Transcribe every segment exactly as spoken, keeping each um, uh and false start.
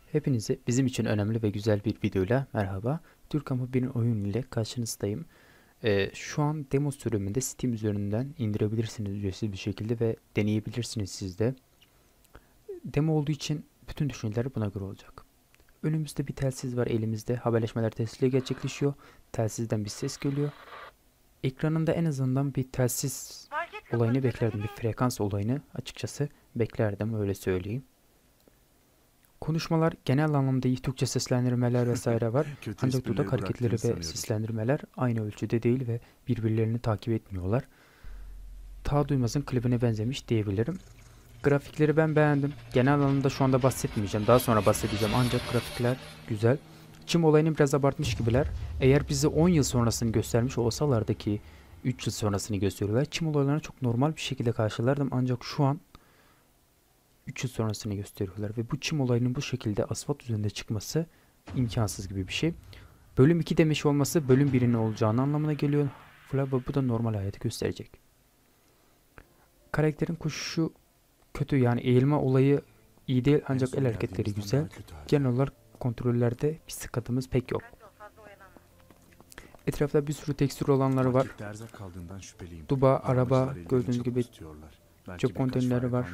Hepinize bizim için önemli ve güzel bir videoyla merhaba. Türk Ama bir oyun ile karşınızdayım. Ee, şu an demo sürümünde Steam üzerinden indirebilirsiniz ücretsiz bir şekilde ve deneyebilirsiniz siz de. Demo olduğu için bütün düşünceler buna göre olacak. Önümüzde bir telsiz var elimizde. Haberleşmeler telsizle gerçekleşiyor. Telsizden bir ses geliyor. Ekranında en azından bir telsiz olayını beklerdim. Bir frekans olayını açıkçası beklerdim, öyle söyleyeyim. Konuşmalar genel anlamda iyi, Türkçe seslendirmeler vesaire var. Kötü Ancak dudak esprileri hareketleri bıraktığını ve sanıyordum. seslendirmeler aynı ölçüde değil ve birbirlerini takip etmiyorlar. Ta Duymaz'ın klibine benzemiş diyebilirim. Grafikleri ben beğendim. Genel anlamda şu anda bahsetmeyeceğim. Daha sonra bahsedeceğim. Ancak grafikler güzel. Çim olayını biraz abartmış gibiler. Eğer bize on yıl sonrasını göstermiş olsalardı ki üç yıl sonrasını gösteriyorlar. Çim olaylarını çok normal bir şekilde karşılardım. Ancak şu an üç yıl sonrasını gösteriyorlar ve bu çim olayının bu şekilde asfalt üzerinde çıkması imkansız gibi bir şey. Bölüm iki demiş olması bölüm birinin olacağını anlamına geliyor. Flava bu da normal hayatı gösterecek. Karakterin koşuşu kötü, yani eğilme olayı iyi değil ancak el hareketleri güzel. Genel olarak kontrollerde bir sıkıntımız pek yok. Etrafta bir sürü tekstür olanları var. Duba, araba, gördüğünüz gibi çöp konteynerleri var.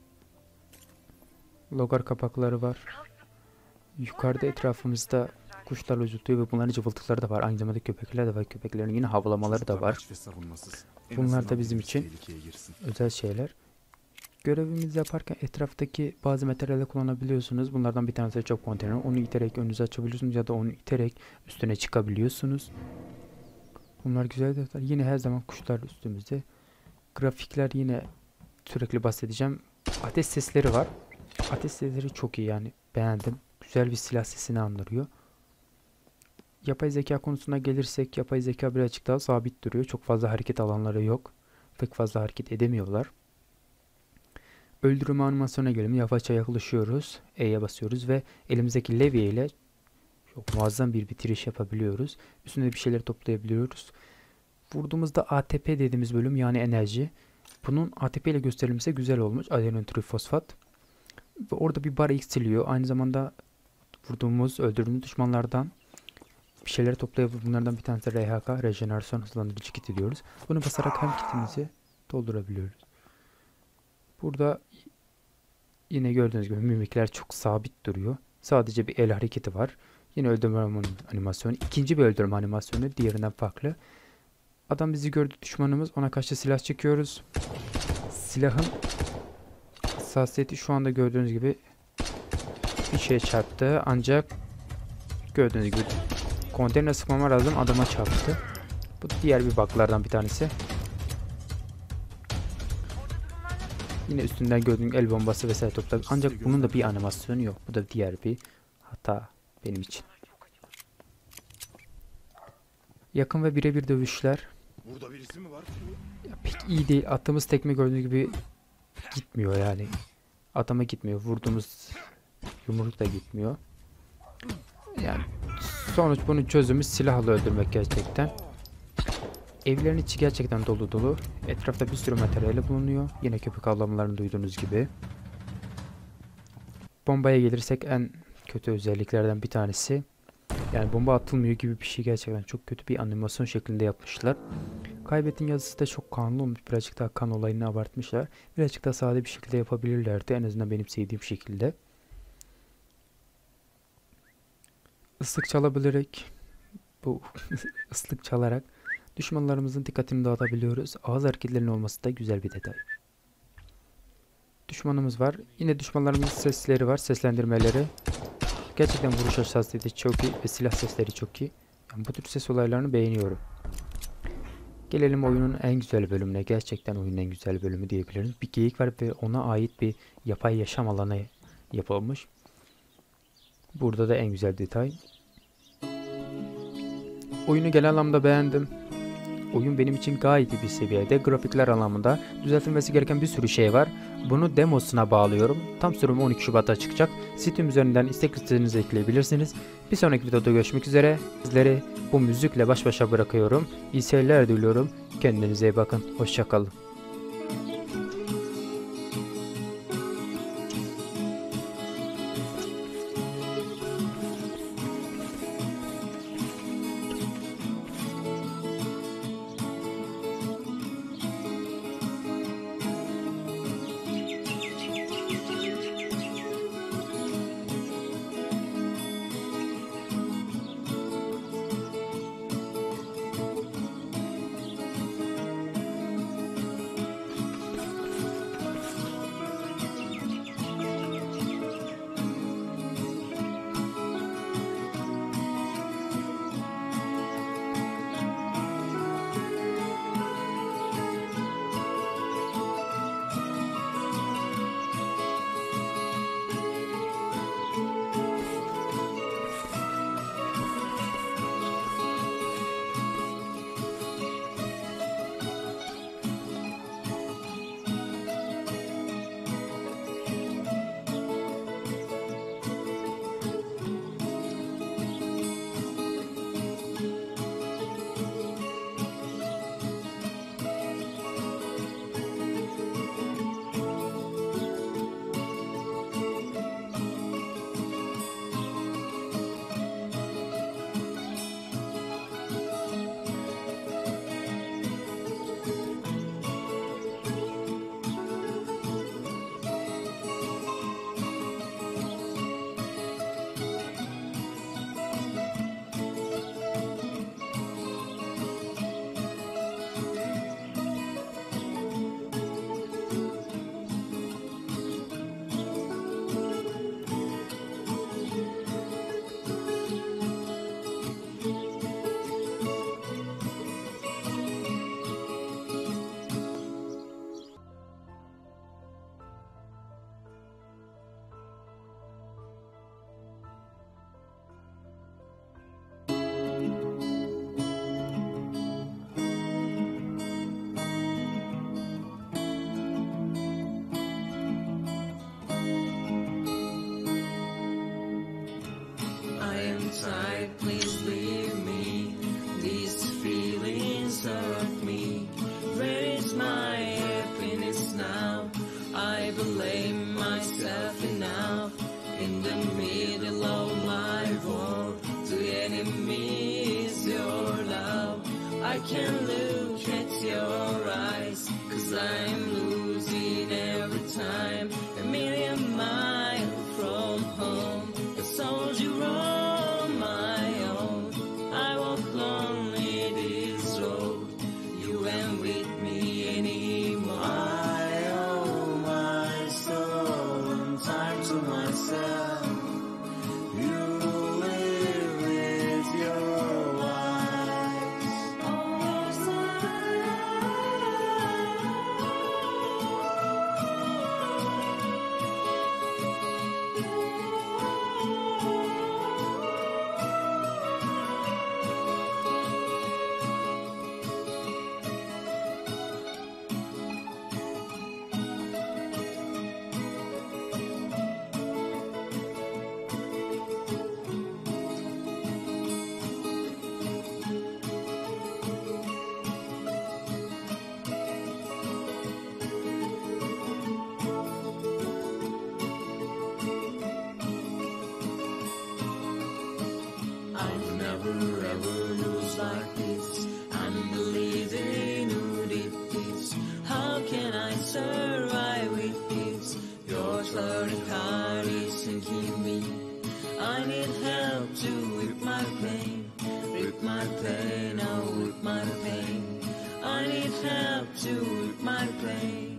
Logar kapakları var. Yukarıda etrafımızda kuşlar uçutuyor ve bunların cıvıltıları da var. Aynı zamanda köpekler de var. Köpeklerin yine havlamaları da var. Bunlar da bizim için özel şeyler. Görevimizi yaparken etraftaki bazı materyaller kullanabiliyorsunuz. Bunlardan bir tanesi çöp konteyneri. Onu iterek önünüze açabiliyorsunuz ya da onu iterek üstüne çıkabiliyorsunuz. Bunlar güzel detaylar. Yine her zaman kuşlar üstümüzde. Grafikler yine sürekli bahsedeceğim. Ateş sesleri var. Ateş sesleri çok iyi, yani beğendim. Güzel bir silah sesini andırıyor. Yapay zeka konusuna gelirsek, yapay zeka birazcık daha sabit duruyor. Çok fazla hareket alanları yok. Pek fazla hareket edemiyorlar. Öldürme animasyona gelelim. Yavaşça yaklaşıyoruz. E'ye basıyoruz ve elimizdeki levye ile çok muazzam bir bitiriş yapabiliyoruz. Üstünde bir şeyler toplayabiliyoruz. Vurduğumuzda A T P dediğimiz bölüm, yani enerji. Bunun A T P ile gösterilmesi güzel olmuş. Adenon trifosfat. Ve orada bir bar eksiliyor. Aynı zamanda vurduğumuz, öldürdüğümüz düşmanlardan bir şeyler toplayıp bunlardan bir tanesi R H K, rejenerasyon hızlandırıcı kiti diyoruz. Bunu basarak hem kitimizi doldurabiliyoruz. Burada yine gördüğünüz gibi mimikler çok sabit duruyor. Sadece bir el hareketi var. Yine öldürme animasyonu. İkinci bir öldürme animasyonu diğerinden farklı. Adam bizi gördü, düşmanımız. Ona karşı silah çekiyoruz. Silahın hassasiyeti şu anda gördüğünüz gibi bir şeye çarptı. Ancak gördüğünüz gibi konteyner sıkmama lazım, adama çarptı. Bu diğer bir bug'lardan bir tanesi. Yine üstünden gördüğüm el bombası vesaire topladı. Ancak bunun da bir animasyonu yok. Bu da diğer bir hata benim için. Yakın ve birebir dövüşler. Burada birisi mi var? Ya pek iyi değil. Attığımız tekme gördüğünüz gibi gitmiyor yani. Adama gitmiyor. Vurduğumuz yumruk da gitmiyor. Yani sonuç, bunun çözümü silahla öldürmek gerçekten. Evlerin içi gerçekten dolu dolu. Etrafta bir sürü materyali bulunuyor. Yine köpek avlamalarını duyduğunuz gibi. Bombaya gelirsek en kötü özelliklerden bir tanesi. Yani bomba atılmıyor gibi bir şey, gerçekten çok kötü bir animasyon şeklinde yapmışlar. Kaybettin yazısı da çok kanlı olmuş. Birazcık daha kan olayını abartmışlar. Birazcık daha sade bir şekilde yapabilirlerdi. En azından benim sevdiğim şekilde. Islık çalabilerek, bu ıslık çalarak düşmanlarımızın dikkatini dağıtabiliyoruz. Ağız hareketlerinin olması da güzel bir detay. Düşmanımız var. Yine düşmanlarımızın sesleri var. Seslendirmeleri. Gerçekten vuruş hassasiyeti çok iyi ve silah sesleri çok iyi. Yani bu tür ses olaylarını beğeniyorum. Gelelim oyunun en güzel bölümüne. Gerçekten oyunun en güzel bölümü diyebiliriz. Bir geyik var ve ona ait bir yapay yaşam alanı yapılmış. Burada da en güzel detay. Oyunu genel anlamda beğendim. Oyun benim için gayet iyi bir seviyede. Grafikler anlamında düzeltilmesi gereken bir sürü şey var. Bunu demosuna bağlıyorum. Tam sürümü on iki Şubat'ta çıkacak. Steam üzerinden istek listenize ekleyebilirsiniz. Bir sonraki videoda görüşmek üzere. Sizleri bu müzikle baş başa bırakıyorum. İyi seyirler diliyorum. Kendinize iyi bakın. Hoşça kalın. I can look at your eyes, 'cause I'm losing every time. A million miles from home, a soldier on my own. I walk lonely this road, you ain't with me anymore. I owe my soul and time to myself. You live with your wife. I've never ever lose like this. I'm believing who did this. How can I survive with this? Your flirting heart is sinking me. I need help to whip my pain, whip my pain, oh whip my pain. I need help to whip my pain.